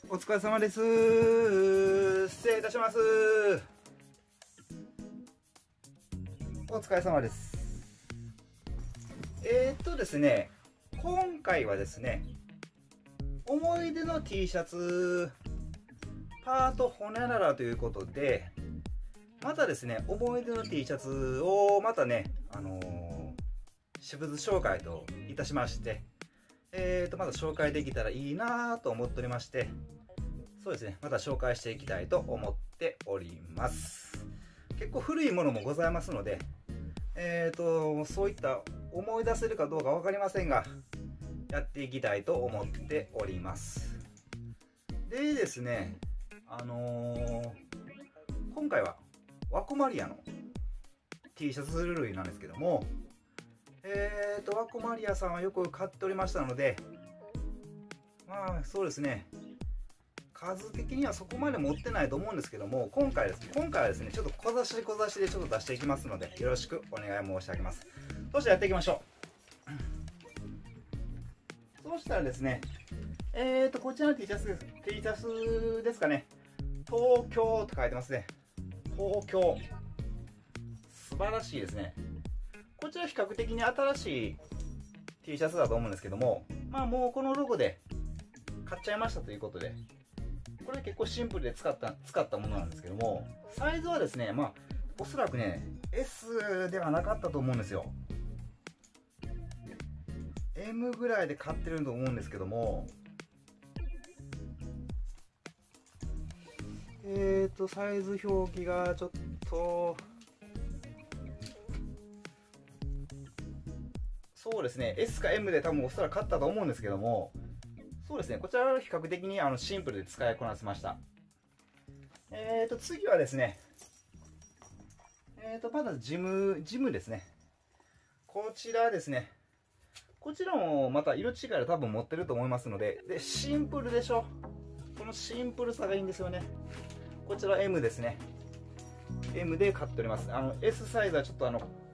お疲れ様です。失礼いたします。お疲れ様です。ですね、今回はですね、思い出の T シャツパートほにゃららということで、またですね、思い出の T シャツをまたね、私物紹介といたしまして、また紹介できたらいいなと思っておりまして、そうですね、また紹介していきたいと思っております。結構古いものもございますので、そういった思い出せるかどうか分かりませんが、やっていきたいと思っております。でですね、今回はワコマリアの T シャツ類なんですけども、ワコマリアさんはよく買っておりましたので、まあそうですね、数的にはそこまで持ってないと思うんですけども、今回はですね、ちょっと小出しでちょっと出していきますので、よろしくお願い申し上げます。そしてやっていきましょう。そうしたらですね、こちらの T シャツですかね、東京と書いてますね。東京、素晴らしいですね。こちら比較的に新しい T シャツだと思うんですけども、まあもうこのロゴで買っちゃいましたということで、これ結構シンプルで使ったものなんですけども、サイズはですね、まあおそらくね S ではなかったと思うんですよ。 M ぐらいで買ってると思うんですけども、サイズ表記がちょっと、そうですね、 S か M で多分おそらく買ったと思うんですけども、そうですね、こちらは比較的にシンプルで使いこなせました。次はですね、まだジムですね。こちらですね。こちらもまた色違いで多分持ってると思いますので、シンプルでしょ。このシンプルさがいいんですよね。こちら M ですね。M で買っております。S サイズはちょっと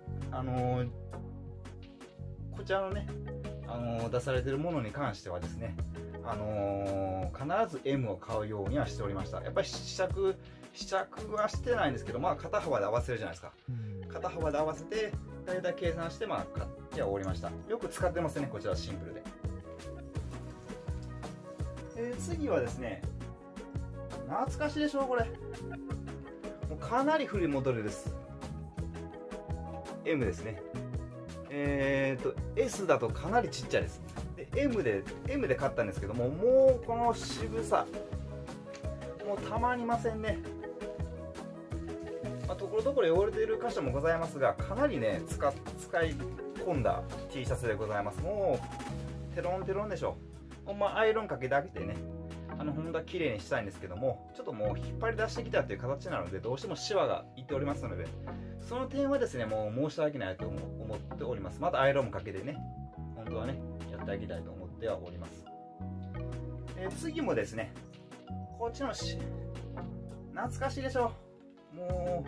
こちらのね、出されてるものに関してはですね、必ず M を買うようにはしておりました。やっぱり試着はしてないんですけど、まあ肩幅で合わせるじゃないですか。肩幅で合わせて大体計算してまあ買ってはおりました。よく使ってますね、こちらシンプルで。次はですね、懐かしいでしょこれ。もうかなり古いモデルです。 M ですね。S だとかなりちっちゃいです。で M で買ったんですけども、もうこの渋さもうたまりませんね。まあ、ところどころ汚れている箇所もございますが、かなりね使い込んだ T シャツでございます。もうテロンテロンでしょ。ほんまアイロンかけてあげてね、本当は綺麗にしたいんですけども、ちょっともう引っ張り出してきたという形なので、どうしてもシワがいっておりますので、その点はですね、もう申し訳ないと思っております。またアイロンもかけてね、本当はねやってあげたいと思ってはおります。次もですね、こっちの懐かしいでしょ。も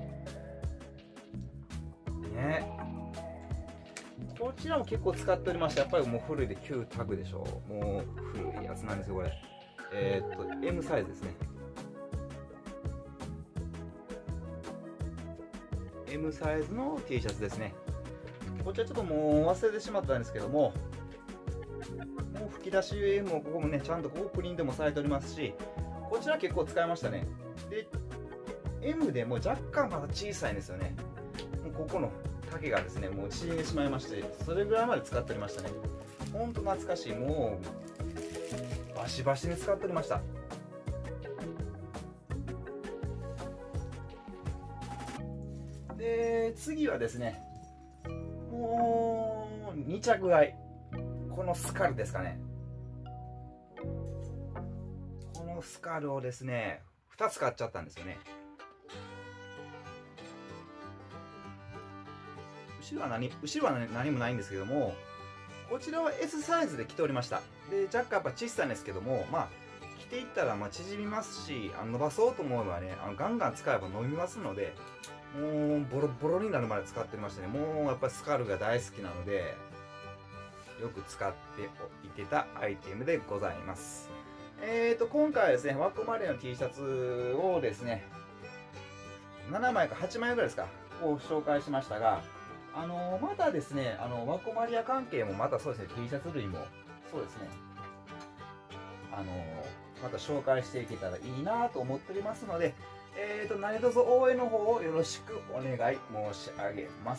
うね、こちらも結構使っておりまして、やっぱりもう古いで旧タグでしょ。もう古いやつなんですよこれ。M サイズですね。 M サイズの T シャツですね。こちらちょっともう忘れてしまったんですけども、もう吹き出し M もここもねちゃんとここプリントもされておりますし、こちら結構使いましたね。で M でもう若干まだ小さいんですよね。もうここの丈がですねもう縮んでしまいまして、それぐらいまで使っておりましたね。ほんと懐かしい。もうバシバシに使っておりました。で次はですね、もう2着買い、このスカルですかね。このスカルをですね2つ買っちゃったんですよね。後ろは何もないんですけども、こちらは S サイズで着ておりました。で若干やっぱ小さいんですけども、まあ着ていったらまあ縮みますし、伸ばそうと思えばねガンガン使えば伸びますので、もうボロボロになるまで使ってましたね。もうやっぱりスカルが大好きなのでよく使っていてたアイテムでございます。 今回はですね、ワコマリアの T シャツをですね、7枚か8枚ぐらいですか、を紹介しましたが、またですね、ワコマリア関係もまたそうですね、T シャツ類もそうですね、また紹介していけたらいいなと思っておりますので、何卒応援の方をよろしくお願い申し上げます。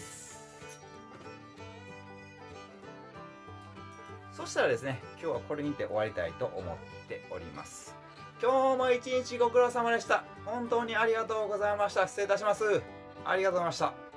そしたらですね、今日はこれにて終わりたいと思っております。今日も一日ご苦労様でした。本当にありがとうございました。失礼いたします。ありがとうございました。